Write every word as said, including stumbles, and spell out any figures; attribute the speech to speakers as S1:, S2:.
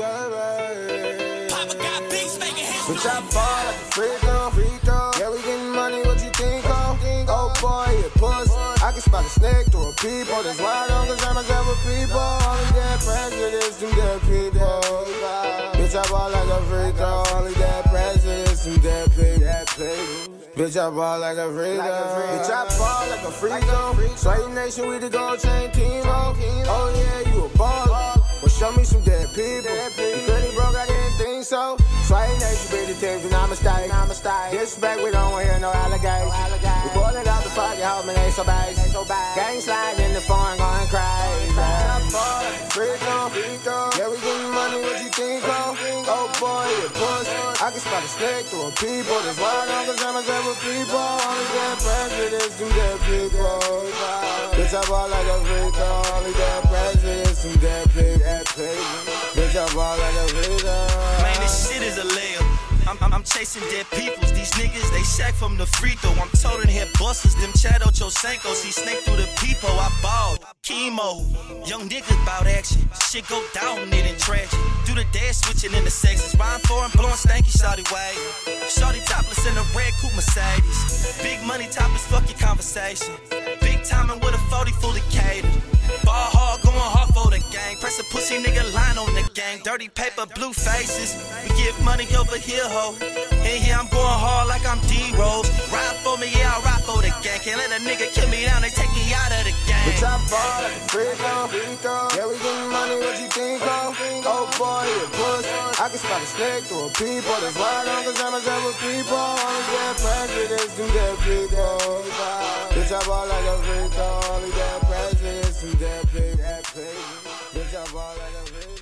S1: savage.
S2: Papa got beats making history.
S1: Bitch, I ball like a free throw, free throw. Yeah, we getting money, what you think of? Oh boy, it puss. I can spot a snake through a peephole. That's why I don't concern myself with people. Only that prejudice, them dead people. Bitch, I ball like a free throw. Only that prejudice, them dead people. Bitch, I ball like a free throw. Bitch, I ball like a free throw. Sway Nation, we the gold chain team. Oh yeah, you a baller. Well, show me some dead people. You couldn't broke, I didn't think so. Sway Nation, be the team, do not mistake. Disrespect, we don't want to hear no allegation. We pulling out the fucking hope, man, ain't so bad. Gang sliding in the foreign, going crazy. I ball like a free throw. Yeah, we getting money, what you think of? Oh boy, it puss. I can spot a snake through a people. That's why I don't concern myself with people. Only that prejudice, them dead people. Bitch, I ball like a free throw. Only that prejudice, them dead people. Bitch, I ball like a free throw.
S2: Man, this shit is a layup. I'm, I'm, I'm chasing dead peoples. These niggas, they shack from the free throw. I'm toting head busters, them Chad Ocho Senkos. He snake through the peephole. I balled. Chemo. Young niggas bout action. Shit go down, it ain't tragic. Do the dance, switching into sexes. Rhyme for and blowing stanky, shawty way. Shawty topless in a red coupe Mercedes. Big money topless, fuck your conversation. Big timing with a forty fully catered. Ball hard, going hard for the gang. Press a pussy nigga line on the gang. Dirty paper, blue faces. We give money over here, ho. And here I'm going hard like I'm D-Rose. Ride for me, yeah, I ride for the gang. Can't let a nigga kill me down, they take me out of the game.
S1: Bitch, I ball like a free throw. Yeah, we getting money, what you think of? Oh boy, it puss. I can spot a snake through a people. That's why I don't concern myself with people. Only that prejudice, them dead people. Bitch, I ball like a free throw. Only that prejudice, them dead people. Bitch, I ball like a free throw.